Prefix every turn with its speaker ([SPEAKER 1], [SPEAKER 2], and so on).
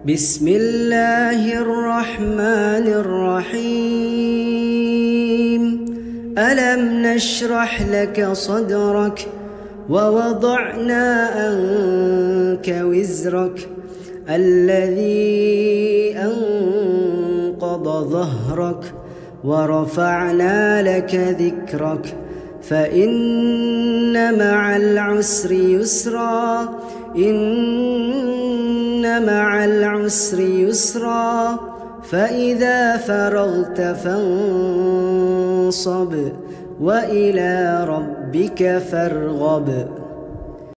[SPEAKER 1] بسم الله الرحمن الرحيم. ألم نشرح لك صدرك ووضعنا عنك وزرك الذي أنقض ظهرك ورفعنا لك ذكرك فإن مع العسر يسرا إن مع العسر يسرا فإذا فرغت فانصب وإلى ربك فارغب.